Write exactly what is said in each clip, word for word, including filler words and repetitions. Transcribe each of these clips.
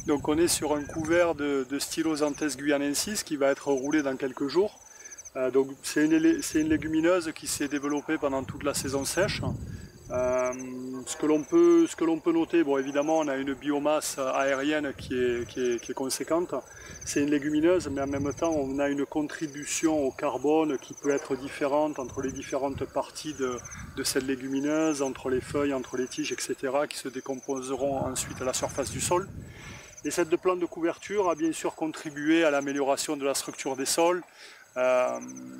Donc on est sur un couvert de, de Stylosanthes guyanensis qui va être roulé dans quelques jours. Euh, donc c'est une, c'est une légumineuse qui s'est développée pendant toute la saison sèche. Euh, ce que l'on peut, ce que l'on peut noter, bon évidemment on a une biomasse aérienne qui est, qui est, qui est conséquente. C'est une légumineuse, mais en même temps on a une contribution au carbone qui peut être différente entre les différentes parties de, de cette légumineuse, entre les feuilles, entre les tiges, et cetera, qui se décomposeront ensuite à la surface du sol. Et cette plante de couverture a bien sûr contribué à l'amélioration de la structure des sols, Euh,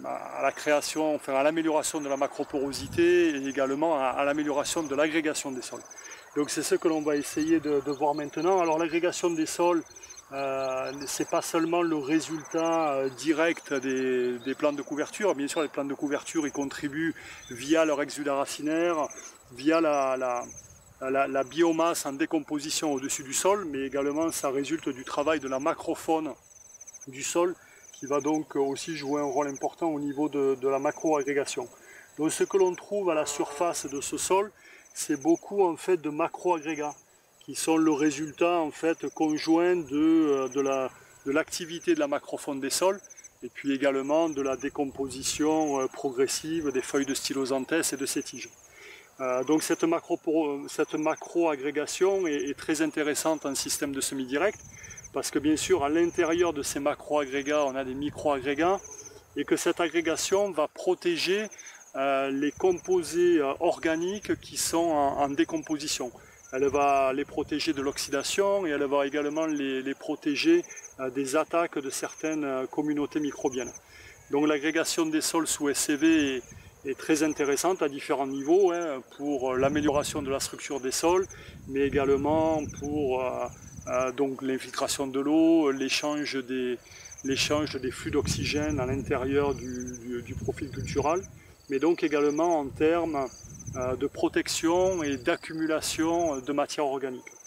à la création, enfin à l'amélioration de la macroporosité et également à, à l'amélioration de l'agrégation des sols. Donc c'est ce que l'on va essayer de, de voir maintenant. Alors l'agrégation des sols, euh, c'est pas seulement le résultat euh, direct des, des plantes de couverture. Bien sûr, les plantes de couverture y contribuent via leur exudat racinaire, via la, la, la, la biomasse en décomposition au-dessus du sol, mais également ça résulte du travail de la macrofaune du sol, qui va donc aussi jouer un rôle important au niveau de, de la macro-agrégation. Donc ce que l'on trouve à la surface de ce sol, c'est beaucoup en fait de macro-agrégats, qui sont le résultat en fait conjoint de, de, la, de l'activité de la macrofaune des sols, et puis également de la décomposition progressive des feuilles de Stylosanthes et de ses tiges. Euh, donc cette, macro, cette macro-agrégation est, est très intéressante en système de semi-direct, parce que bien sûr à l'intérieur de ces macro-agrégats on a des micro-agrégats et que cette agrégation va protéger euh, les composés euh, organiques qui sont en, en décomposition. Elle va les protéger de l'oxydation et elle va également les, les protéger euh, des attaques de certaines euh, communautés microbiennes. Donc l'agrégation des sols sous S C V est, est très intéressante à différents niveaux, hein, pour l'amélioration de la structure des sols, mais également pour euh, Euh, donc l'infiltration de l'eau, l'échange des, l'échange des flux d'oxygène à l'intérieur du, du, du profil cultural, mais donc également en termes euh, de protection et d'accumulation de matière organique.